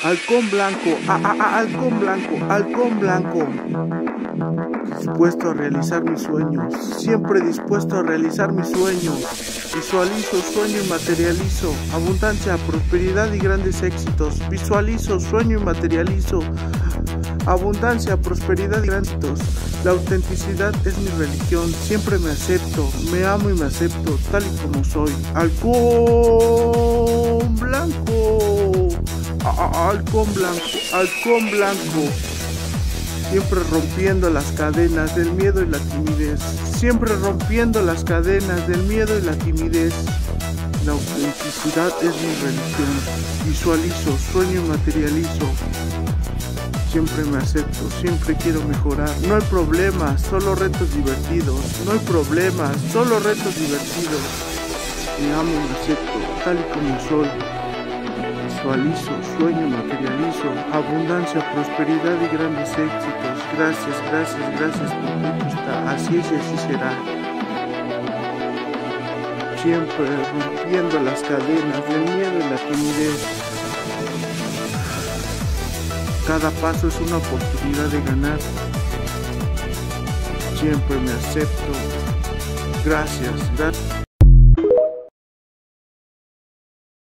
Halcón blanco, halcón blanco, halcón blanco. Dispuesto a realizar mis sueños, siempre dispuesto a realizar mis sueños. Visualizo, sueño y materializo abundancia, prosperidad y grandes éxitos. Visualizo, sueño y materializo abundancia, prosperidad y grandes éxitos. La autenticidad es mi religión, siempre me acepto, me amo y me acepto tal y como soy. Halcón blanco, halcón blanco, halcón blanco. Siempre rompiendo las cadenas del miedo y la timidez. Siempre rompiendo las cadenas del miedo y la timidez. La autenticidad es mi religión. Visualizo, sueño y materializo. Siempre me acepto, siempre quiero mejorar. No hay problemas, solo retos divertidos. No hay problemas, solo retos divertidos. Me amo y me acepto, tal y como soy. Visualizo, sueño, materializo abundancia, prosperidad y grandes éxitos. Gracias, gracias, gracias por tu amistad. Así es y así será. Siempre rompiendo las cadenas del miedo y la timidez. Cada paso es una oportunidad de ganar. Siempre me acepto. Gracias, gracias.